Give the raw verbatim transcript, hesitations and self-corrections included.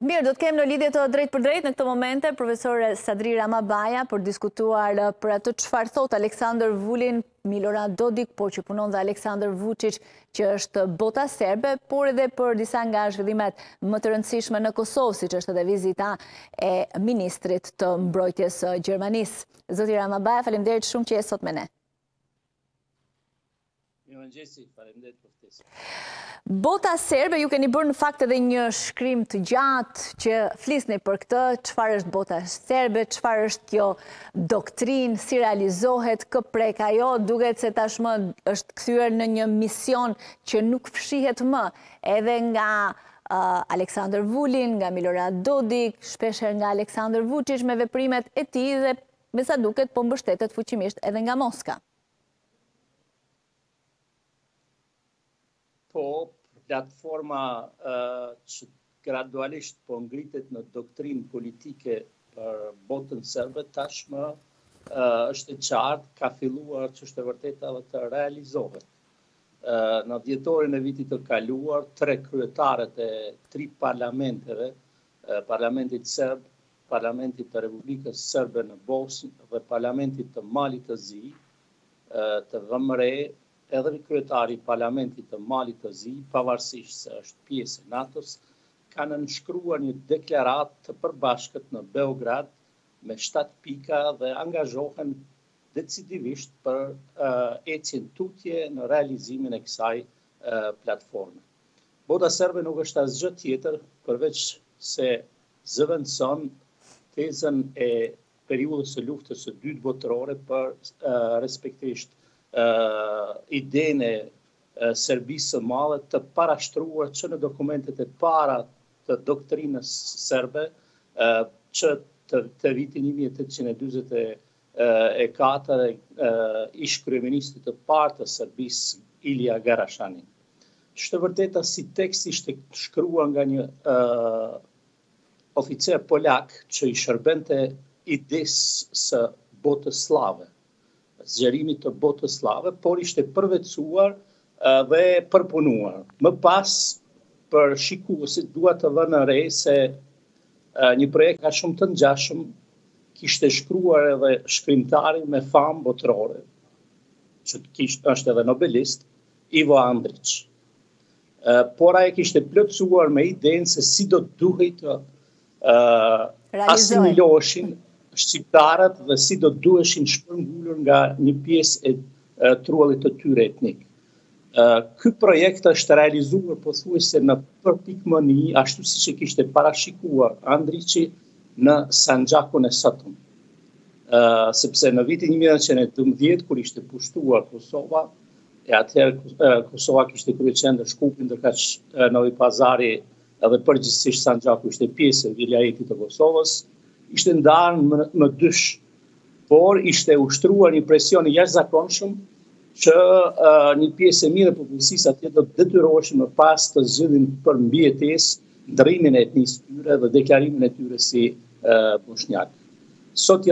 Mirë, do të kemë në lidhje të drejt për drejt në këtë momente profesore Sadri Ramabaja për diskutuar për atë çfarë thot Aleksandar Vulin, Milorad Dodik, por që punon dhe Aleksandar Vučić, që është bota serbe, por edhe për disa nga zhvillimet më të rëndësishme në Kosovë, siç është edhe vizita e ministrit të mbrojtjes së Gjermanisë. Zoti Ramabaja, faleminderit shumë që je sot me ne. Bota serbe, ju keni bërë në fakt edhe një shkrim të gjatë që flisni për këtë, çfarë është bota serbe, çfarë është kjo doktrinë, si realizohet, kë prek ajo, duket se tashmë është kthyer në një mision që nuk fshihet më, edhe nga uh, Aleksandar Vulin, nga Milorad Dodik, shpeshher nga Aleksandar Vučić me veprimet e tij dhe me sa duket po mbështetet fuqimisht edhe nga Moska. Po, platforma uh, që gradualisht po ngritet në doktrinë politike për botën serbe, tashmë uh, është e qartë, ka filluar që është e vërteta dhe të realizohet. Uh, në dhjetorin e vitit të kaluar, tre kryetarët e tri parlamenteve, uh, parlamentit serb, parlamentit të Republikës Serbe në Bosnë dhe parlamentit të Malit të Zi, uh, të V M R E, edhe kryetari i parlamentit të Malit të Zi, pavarësisht se është pjesë e NATO-s, kanë nënshkruar një deklaratë të përbashkët në Beograd me shtatë pika dhe angazhohen decidivisht për uh, ecjen tutje në realizimin e kësaj uh, platforme. Bota serbe nuk është asgjë tjetër përveç se zëvendëson tezën e periudhës së luftës së dytë botërore për uh, respektivisht Uh, idenë e uh, Serbisë së Madhe të parashtruar që në dokumentet e para të doktrinës serbe uh, që të, të vitin një mijë e tetëqind e dymbëdhjetë e katër uh, ish kryeministit të parë të Serbisë Ilia Garashani. Është vërteta si tekst ishte shkruar nga një uh, oficer polak që i shërbente idesë së botës slave, zgjerimit të botës slave, por ishte përvetësuar uh, dhe përpunuar. Më pas, për shikuesit, dua të vënë re se uh, një projekt ka shumë të ngjashëm kishte shkruar edhe shkrimtari me famë botërore, që kishte është edhe nobelist, Ivo Andrić. Uh, por ai kishte plotësuar me idenë se si do duhej të uh, asimiloheshin shqiptarët dhe si do duheshin shpërngulur nga një pjesë e, e trullit të tyre etnik. Uh, ky projekt është realizuar pothuajse në përpikmëni, ashtu siç e kishte parashikuar Andrići në Sanxhakun e sotëm. Uh, sepse në vitin një mijë e nëntëqind e dymbëdhjetë, kur ishte pushtuar Kosova, e atëherë uh, Kosova kishte kryeqendër Shkupin, ndërkaq uh, Novi Pazari edhe përgjithsisht Sanxhaku ishte pjesë e vilajetit të Kosovës, ishte ndarë më, më dysh, por ishte ushtruar një presion i jashtëzakonshëm që uh, një pjesë e mirë e popullsisë atje do të detyroheshin më pas të zgjidhin për mbijetesë, ndrrimin e etnisë tyre dhe deklarimin e tyre si uh, bosnjak. Sot